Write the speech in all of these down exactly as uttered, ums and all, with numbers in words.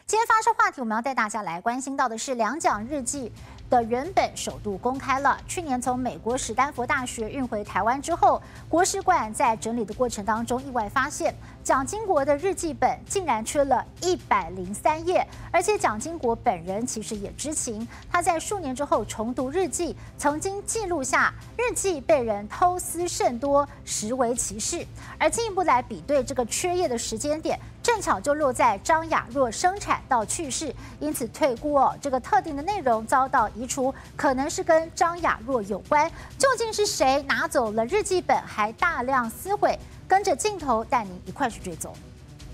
今天发射话题，我们要带大家来关心到的是两蒋日记的原本首度公开了。去年从美国史丹佛大学运回台湾之后，国史馆在整理的过程当中，意外发现蒋经国的日记本竟然缺了一百零三页，而且蒋经国本人其实也知情，他在数年之后重读日记，曾经记录下日记被人偷撕甚多，实为其事。而进一步来比对这个缺页的时间点，正巧就落在张雅若生产到去世，因此推估哦，这个特定的内容遭到移除，可能是跟张雅若有关。究竟是谁拿走了日记本，还大量撕毁？跟着镜头带您一块去追踪。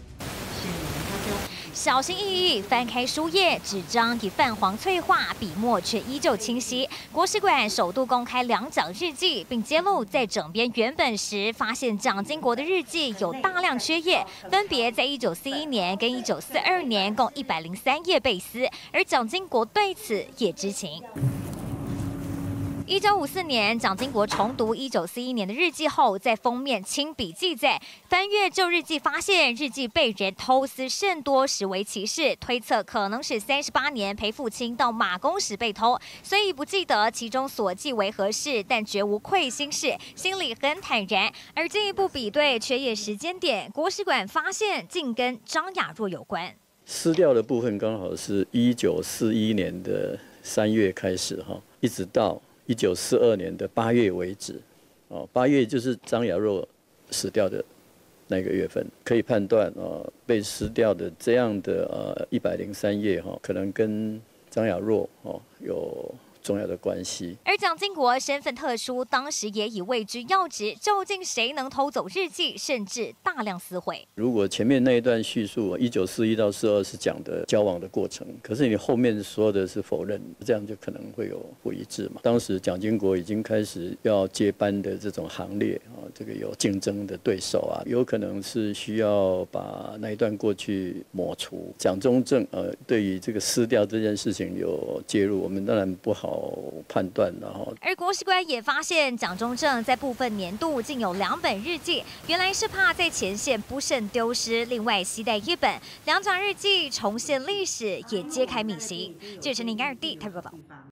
小心翼翼翻开书页，纸张已泛黄脆化，笔墨却依旧清晰。国史馆首度公开两蒋日记，并揭露在整编原本时，发现蒋经国的日记有大量缺页，分别在一九四一年跟一九四二年共一百零三页被撕，而蒋经国对此也知情。一九五四年，蒋经国重读一九四一年的日记后，在封面亲笔记载，翻阅旧日记发现日记被人偷撕甚多，实为其事，推测可能是三十八年陪父亲到马公时被偷，虽已不记得其中所记为何事，但绝无愧心事，心里很坦然。而进一步比对缺页时间点，国史馆发现竟跟张雅若有关。 撕掉的部分刚好是一九四一年的三月开始哈，一直到一九四二年的八月为止，哦，八月就是张雅若死掉的那个月份，可以判断，呃，被撕掉的这样的呃一百零三页哈，可能跟张雅若哦有重要的关系。 而蒋经国身份特殊，当时也已位居要职，究竟谁能偷走日记，甚至大量撕毁？ 如果前面那一段叙述，一九四一到四二是讲的交往的过程，可是你后面说的是否认，这样就可能会有不一致嘛。当时蒋经国已经开始要接班的这种行列啊，这个有竞争的对手啊，有可能是需要把那一段过去抹除。蒋中正呃，对于这个撕掉这件事情有介入，我们当然不好判断，然后， 而国史馆也发现，蒋中正在部分年度竟有两本日记，原来是怕在前线不慎丢失，另外携带一本两蒋日记重现历史，也揭开秘辛。记者陈宁二 D 台北报道。